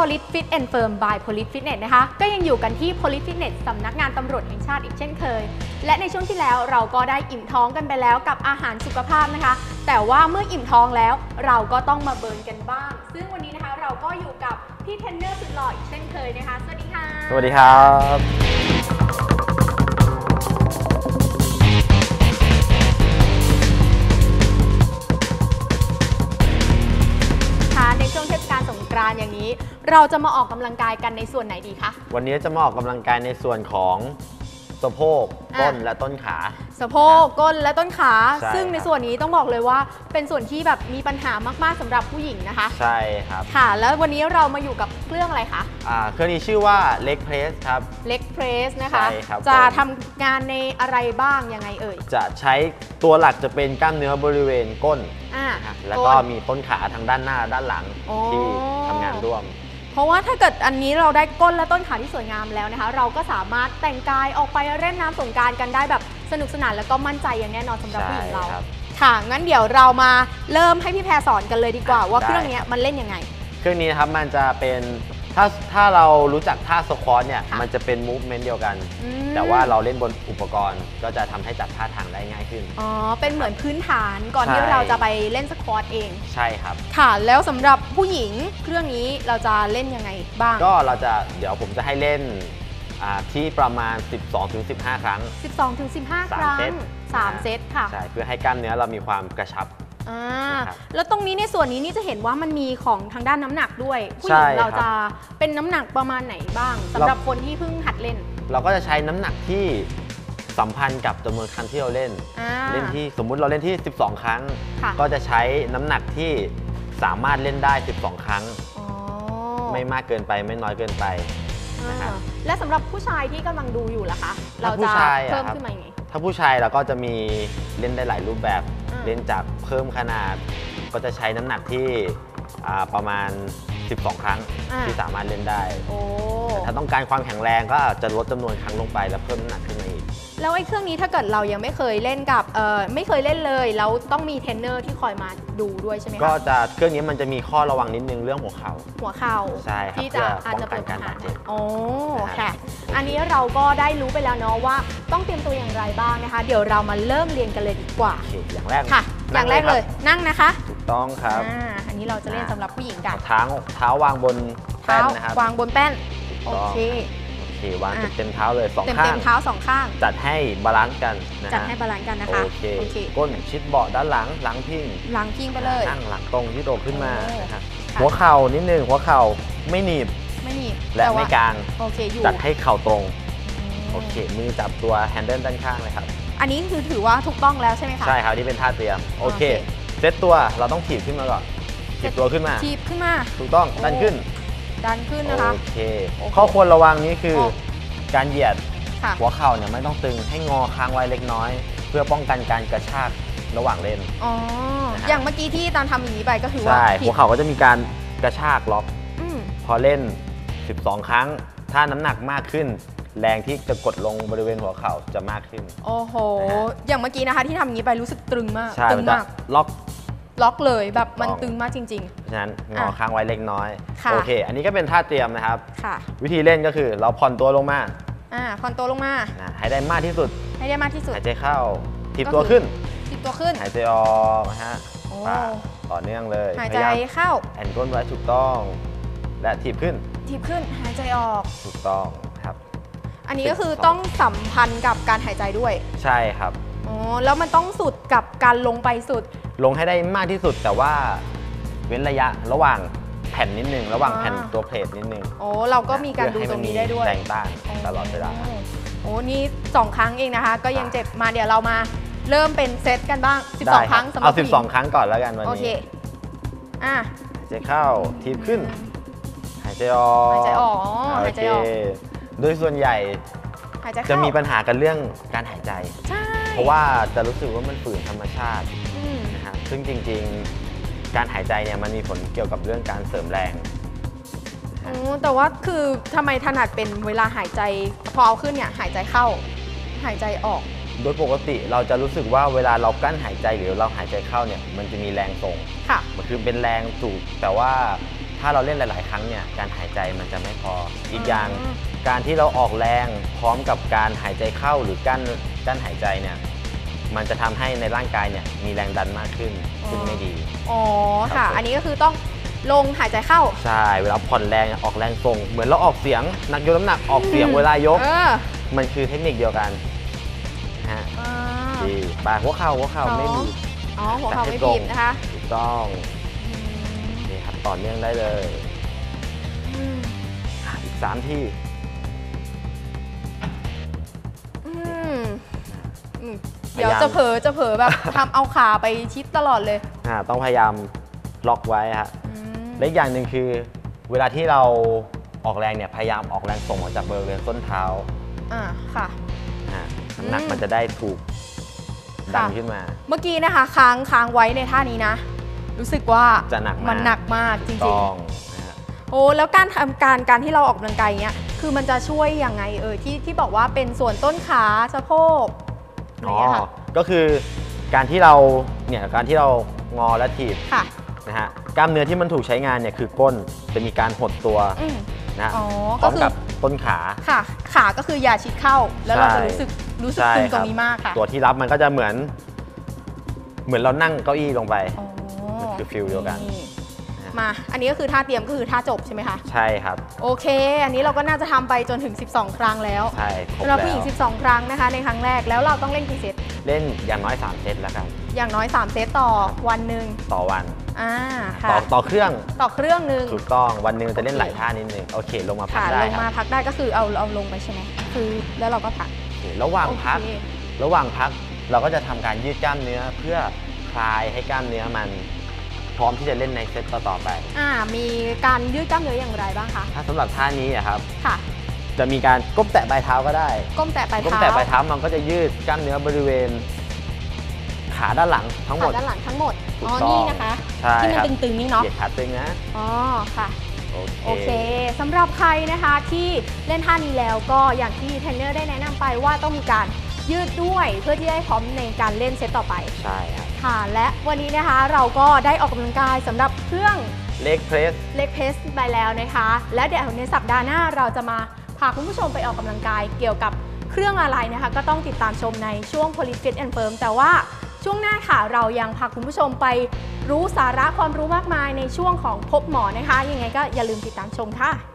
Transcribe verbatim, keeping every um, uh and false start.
Police Fit and Firm by Police Fitness นะคะก็ยังอยู่กันที่ Police Fitness สำนักงานตำรวจแห่งชาติอีกเช่นเคยและในช่วงที่แล้วเราก็ได้อิ่มท้องกันไปแล้วกับอาหารสุขภาพนะคะแต่ว่าเมื่ออิ่มท้องแล้วเราก็ต้องมาเบิร์นกันบ้างซึ่งวันนี้นะคะเราก็อยู่กับพี่เทรนเนอร์สุดหล่ออีกเช่นเคยนะคะสวัสดีค่ะสวัสดีครับในช่วงเทศกาลสงกรานต์อย่างนี้เราจะมาออกกำลังกายกันในส่วนไหนดีคะวันนี้จะมาออกกำลังกายในส่วนของสะโพกก้นและต้นขาสะโพกก้นและต้นขาซึ่งในส่วนนี้ต้องบอกเลยว่าเป็นส่วนที่แบบมีปัญหามากๆสำหรับผู้หญิงนะคะใช่ครับค่ะแล้ววันนี้เรามาอยู่กับเครื่องอะไรคะอ่าเครื่องนี้ชื่อว่า Leg Press ครับ Leg Press นะคะใช่ครับจะทำงานในอะไรบ้างยังไงเอ่ยจะใช้ตัวหลักจะเป็นกล้ามเนื้อบริเวณก้นแล้วก็มีต้นขาทางด้านหน้าด้านหลังที่ทำงานร่วมเพราะว่าถ้าเกิดอันนี้เราได้ก้นและต้นขาที่สวยงามแล้วนะคะเราก็สามารถแต่งกายออกไปเล่นน้ำสงกรานต์กันได้แบบสนุกสนานแล้วก็มั่นใจอย่างแน่นอนสำหรับผู้หญิงเราค่ะงั้นเดี๋ยวเรามาเริ่มให้พี่แพรสอนกันเลยดีกว่าว่าเครื่องนี้มันเล่นยังไงเครื่องนี้นะครับมันจะเป็นถ้าถ้าเรารู้จักท่าสควอตเนี่ยมันจะเป็นมูฟเมนต์เดียวกันแต่ว่าเราเล่นบนอุปกรณ์ก็จะทำให้จัดท่าทางได้ง่ายขึ้นอ๋อเป็นเหมือนพื้นฐานก่อนที่เราจะไปเล่นสควอตเองใช่ครับค่ะแล้วสำหรับผู้หญิงเครื่องนี้เราจะเล่นยังไงบ้างก็เราจะเดี๋ยวผมจะให้เล่นที่ประมาณ สิบสองถึงสิบห้า ครั้งสิบสองถึงสิบห้า ครั้งสามเซตค่ะใช่เพื่อให้กล้ามเนื้อเรามีความกระชับอ่าแล้วตรงนี้ในส่วนนี้นี่จะเห็นว่ามันมีของทางด้านน้ำหนักด้วยผู้หญิงเราจะเป็นน้ำหนักประมาณไหนบ้างสำหรับคนที่เพิ่งหัดเล่นเราก็จะใช้น้ำหนักที่สัมพันธ์กับจำนวนครั้งที่เราเล่นเล่นที่สมมุติเราเล่นที่สิบสองครั้งก็จะใช้น้ำหนักที่สามารถเล่นได้สิบสองครั้งไม่มากเกินไปไม่น้อยเกินไปนะครับและสำหรับผู้ชายที่กำลังดูอยู่ล่ะคะเราจะเพิ่มขึ้นมาอย่างไรถ้าผู้ชายเราก็จะมีเล่นได้หลายรูปแบบเล่นจากเพิ่มขนาดก็จะใช้น้ำหนักที่ประมาณสิบสองครั้งที่สามารถเล่นได้แต่ถ้าต้องการความแข็งแรงก็จะลดจำนวนครั้งลงไปแล้วเพิ่มน้ำหนักขึ้นมาอีกแล้วไอ้เครื่องนี้ถ้าเกิดเรายังไม่เคยเล่นกับไม่เคยเล่นเลยแล้วต้องมีเทรนเนอร์ที่คอยมาดูด้วยใช่ไหมคะก็จะเครื่องนี้มันจะมีข้อระวังนิดนึงเรื่องหัวเข่าหัวเข่าใช่ครับที่จะอาจจะเป็นการบาดเจ็บโอ้ค่ะอันนี้เราก็ได้รู้ไปแล้วเนาะว่าต้องเตรียมตัวอย่างไรบ้างนะคะเดี๋ยวเรามาเริ่มเรียนกันเลยดีกว่าอย่างแรกค่ะอย่างแรกเลยนั่งนะคะถูกต้องครับอันนี้เราจะเล่นสำหรับผู้หญิงกันเท้าเท้าวางบนแป้นนะครับวางบนแป้นโอเควางเต็มเท้าเลยสองข้างเต็มเท้าสองข้างจัดให้บาลานซ์กันจัดให้บาลานซ์กันนะคะโอเคก้นชิดเบาะด้านหลังหลังพิงหลังพิงไปเลยนั่งหลังตรงที่โตขึ้นมานะครับหัวเข่านิดนึงหัวเข่าไม่หนีบไม่หนีบและไม่กลางโอเคอยู่จัดให้เข่าตรงโอเคมือจับตัวแฮนเดิลด้านข้างเลยครับอันนี้คือถือว่าถูกต้องแล้วใช่ไหมคะใช่ครับที่เป็นท่าเตรียมโอเคเซตตัวเราต้องถีบขึ้นมาก่อนถีบตัวขึ้นมาถีบขึ้นมาถูกต้องดันขึ้นดันขึ้นนะคะโอเคข้อควรระวังนี้คือการเหยียดหัวเข่าเนี่ยไม่ต้องตึงให้งอค้างไว้เล็กน้อยเพื่อป้องกันการกระชากระหว่างเล่นอ๋ออย่างเมื่อกี้ที่ตอนทำอย่างนี้ไปก็คือว่าใช่หัวเข่าก็จะมีการกระชากล็อกพอเล่นสิบสองครั้งถ้าน้ำหนักมากขึ้นแรงที่จะกดลงบริเวณหัวเข่าจะมากขึ้นโอ้โหอย่างเมื่อกี้นะคะที่ทำอย่างนี้ไปรู้สึกตึงมากตึงมากล็อกล็อกเลยแบบมันตึงมากจริงๆฉะนั้นงอค้างไว้เล็กน้อยโอเคอันนี้ก็เป็นท่าเตรียมนะครับค่ะวิธีเล่นก็คือเราผ่อนตัวลงมาอ่าผ่อนตัวลงมาให้ได้มากที่สุดให้ได้มากที่สุดหายใจเข้าถีบตัวขึ้นถีบตัวขึ้นหายใจออกนะฮะต่อเนื่องเลยหายใจเข้าแอนก้นไว้ถูกต้องและถีบขึ้นถีบขึ้นหายใจออกถูกต้องครับอันนี้ก็คือต้องสัมพันธ์กับการหายใจด้วยใช่ครับอ๋อแล้วมันต้องสุดกับการลงไปสุดลงให้ได้มากที่สุดแต่ว่าเว้นระยะระหว่างแผ่นนิดนึงระหว่างแผ่นตัวเพลทนิดนึงโอ้เราก็มีการดูตรงนี้ได้ด้วยแรงต้านตลอดเวลาโอ้นี่สองครั้งเองนะคะก็ยังเจ็บมาเดี๋ยวเรามาเริ่มเป็นเซตกันบ้างสิบสองครั้งสำหรับเอาสิบสองครั้งก่อนแล้วกันวันนี้โอเคอ่ะหายใจเข้าทีบขึ้นหายใจออกหายใจออกหายใจออกโดยส่วนใหญ่จะมีปัญหากันเรื่องการหายใจเพราะว่าจะรู้สึกว่ามันฝืนธรรมชาตินะครับซึ่งจริงๆการหายใจเนี่ยมันมีผลเกี่ยวกับเรื่องการเสริมแรงแต่ว่าคือทำไมถนัดเป็นเวลาหายใจพอเอาขึ้นเนี่ยหายใจเข้าหายใจออกโดยปกติเราจะรู้สึกว่าเวลาเรากั้นหายใจหรือเราหายใจเข้าเนี่ยมันจะมีแรงส่งค่ะมันคือเป็นแรงสูบแต่ว่าถ้าเราเล่นหลาย ๆ ครั้งเนี่ยการหายใจมันจะไม่พออีกอย่างการที่เราออกแรงพร้อมกับการหายใจเข้าหรือกั้นกั้นหายใจเนี่ยมันจะทำให้ในร่างกายเนี่ยมีแรงดันมากขึ้นซึ่งไม่ดีอ๋อค่ะอันนี้ก็คือต้องลงหายใจเข้าใช่เวลาผ่อนแรงออกแรงส่งเหมือนเราออกเสียงนักยกน้ำหนักออกเสียงเวลายกมันคือเทคนิคเดียวกันฮะดีปากหัวเข่าหัวเข่าไม่บีบอ๋อหัวเข่าไม่บีบนะคะถูกต้องนี่ครับต่อเนื่องได้เลยอีกสามที่เดี๋ยวจะเผลอจะเผลอแบบทำเอาขาไปชิดตลอดเลยต้องพยายามล็อกไว้ฮะและอีกอย่างหนึ่งคือเวลาที่เราออกแรงเนี่ยพยายามออกแรงส่งออกจากบริเวณส้นเท้าอ่าค่ะน้ำหนักมันจะได้ถูกดันขึ้นมาเมื่อกี้นะคะค้างค้างไว้ในท่านี้นะรู้สึกว่าจะหนักมันหนักมากจริงๆโอ้แล้วการทำการการที่เราออกกำลังกายเนี้ยคือมันจะช่วยยังไงเออที่ที่บอกว่าเป็นส่วนต้นขาสะโพกอ๋อก็คือการที่เราเนี่ยการที่เรางอและถีบนะฮะกล้ามเนื้อที่มันถูกใช้งานเนี่ยคือก้นจะมีการหดตัวนะพร้อมกับต้นขาค่ะขาก็คืออย่าชิดเข้าแล้วเราจะรู้สึกรู้สึกตึงตรงนี้มากค่ะตัวที่รับมันก็จะเหมือนเหมือนเรานั่งเก้าอี้ลงไปคือฟิลเดียวกันมาอันนี้ก็คือท่าเตรียมก็คือท่าจบใช่ไหมคะใช่ครับโอเคอันนี้เราก็น่าจะทำไปจนถึงสิบสองครั้งแล้วใช่สำหรับผู้หญิงสิบสองครั้งนะคะในครั้งแรกแล้วเราต้องเล่นกี่เซตเล่นอย่างน้อยสามเซตแล้วกันอย่างน้อยสามเซตต่อวันหนึ่งต่อวันอ่าต่อต่อเครื่องต่อเครื่องหนึ่งถูกต้องวันหนึ่งจะเล่นหลายท่านิดนึงโอเคลงมาพักได้ลงมาพักได้ก็คือเอาเอาลงไปใช่ไหมคือแล้วเราก็พักระหว่างพักระหว่างพักเราก็จะทำการยืดกล้ามเนื้อเพื่อคลายให้กล้ามเนื้อมันพร้อมที่จะเล่นในเซตต่อไปอ่ามีการยืดกล้ามเนื้ออย่างไรบ้างคะถ้าสำหรับท่านี้อะครับค่ะจะมีการก้มแตะปลายเท้าก็ได้ก้มแตะปลายเท้าก้มแตะปลายเท้ามันก็จะยืดกล้ามเนื้อบริเวณขาด้านหลังทั้งหมดขาด้านหลังทั้งหมดอ๋อนี่นะคะที่มันตึงๆนี่เนาะเหยียดขาตึงนะอ๋อค่ะโอเคสำหรับใครนะคะที่เล่นท่านี้แล้วก็อย่างที่เทรนเนอร์ได้แนะนำไปว่าต้องมีการยืดด้วยเพื่อที่จะให้พร้อมในการเล่นเซตต่อไปใช่ครับค่ะและวันนี้นะคะเราก็ได้ออกกำลังกายสำหรับเครื่องเล็กเพรสเล็กเพรสไปแล้วนะคะและเดี๋ยวในสัปดาห์หน้าเราจะมาพาคุณผู้ชมไปออกกำลังกายเกี่ยวกับเครื่องอะไรนะคะก็ต้องติดตามชมในช่วง Polit and Firm แต่ว่าช่วงหน้าค่ะเรายังพาคุณผู้ชมไปรู้สาระความรู้มากมายในช่วงของพบหมอนะคะยังไงก็อย่าลืมติดตามชมค่ะ